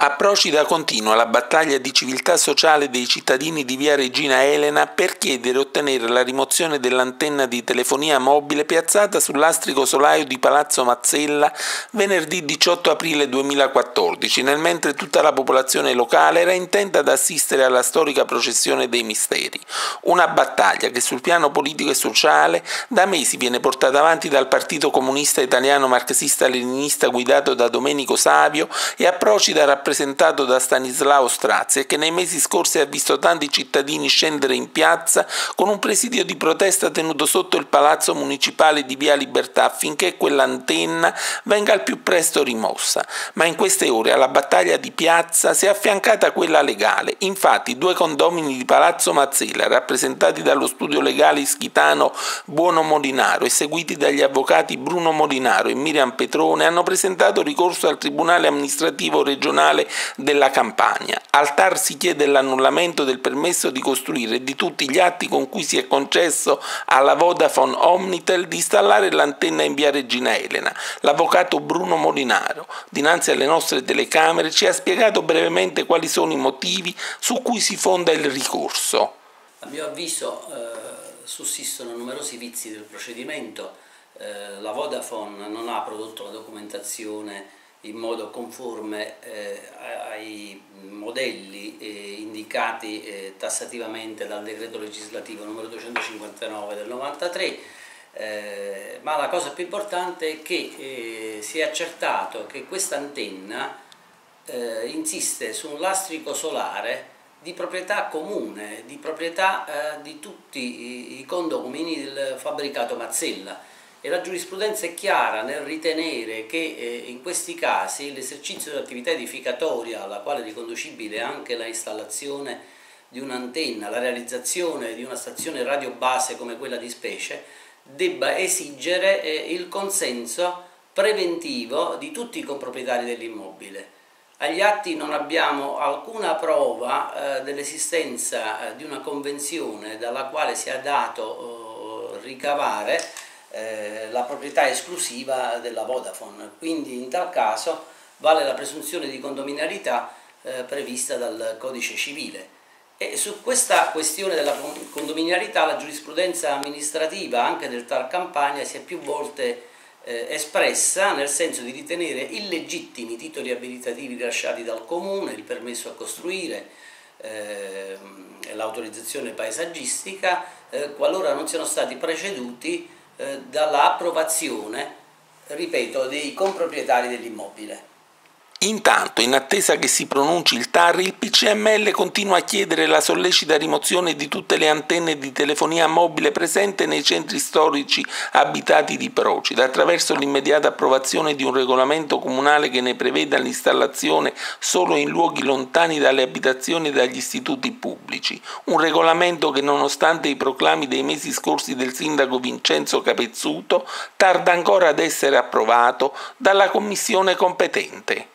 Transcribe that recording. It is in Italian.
A Procida continua la battaglia di civiltà sociale dei cittadini di via Regina Elena per chiedere e ottenere la rimozione dell'antenna di telefonia mobile piazzata sul lastrico solaio di Palazzo Mazzella venerdì 18 aprile 2014, nel mentre tutta la popolazione locale era intenta ad assistere alla storica processione dei misteri. Una battaglia che sul piano politico e sociale da mesi viene portata avanti dal Partito Comunista Italiano Marxista-Leninista guidato da Domenico Savio e a Procida rappresentato da Stanislao Strazzi e che nei mesi scorsi ha visto tanti cittadini scendere in piazza con un presidio di protesta tenuto sotto il palazzo municipale di via Libertà affinché quell'antenna venga al più presto rimossa. Ma in queste ore alla battaglia di piazza si è affiancata quella legale. Infatti 2 condomini di Palazzo Mazzella, rappresentati dallo studio legale ischitano Buono Molinaro e seguiti dagli avvocati Bruno Molinaro e Miriam Petrone, hanno presentato ricorso al Tribunale amministrativo regionale della Campania. Al TAR si chiede l'annullamento del permesso di costruire e di tutti gli atti con cui si è concesso alla Vodafone Omnitel di installare l'antenna in via Regina Elena. L'avvocato Bruno Molinaro, dinanzi alle nostre telecamere, ci ha spiegato brevemente quali sono i motivi su cui si fonda il ricorso. A mio avviso sussistono numerosi vizi del procedimento. La Vodafone non ha prodotto la documentazione in modo conforme ai modelli indicati tassativamente dal decreto legislativo numero 259 del 93, ma la cosa più importante è che si è accertato che questa antenna insiste su un lastrico solare di proprietà comune, di proprietà di tutti i condomini del fabbricato Mazzella. E la giurisprudenza è chiara nel ritenere che in questi casi l'esercizio dell'attività edificatoria, alla quale è riconducibile anche la installazione di un'antenna, la realizzazione di una stazione radiobase come quella di Specie, debba esigere il consenso preventivo di tutti i comproprietari dell'immobile. Agli atti non abbiamo alcuna prova dell'esistenza di una convenzione dalla quale sia dato ricavare la proprietà esclusiva della Vodafone, quindi in tal caso vale la presunzione di condominialità prevista dal Codice Civile. E su questa questione della condominialità la giurisprudenza amministrativa anche del TAR Campania si è più volte espressa nel senso di ritenere illegittimi i titoli abilitativi rilasciati dal Comune, il permesso a costruire, l'autorizzazione paesaggistica, qualora non siano stati preceduti dall'approvazione, ripeto, dei comproprietari dell'immobile. Intanto, in attesa che si pronunci il TAR, il PCML continua a chiedere la sollecita rimozione di tutte le antenne di telefonia mobile presenti nei centri storici abitati di Procida, attraverso l'immediata approvazione di un regolamento comunale che ne preveda l'installazione solo in luoghi lontani dalle abitazioni e dagli istituti pubblici. Un regolamento che, nonostante i proclami dei mesi scorsi del sindaco Vincenzo Capezzuto, tarda ancora ad essere approvato dalla commissione competente.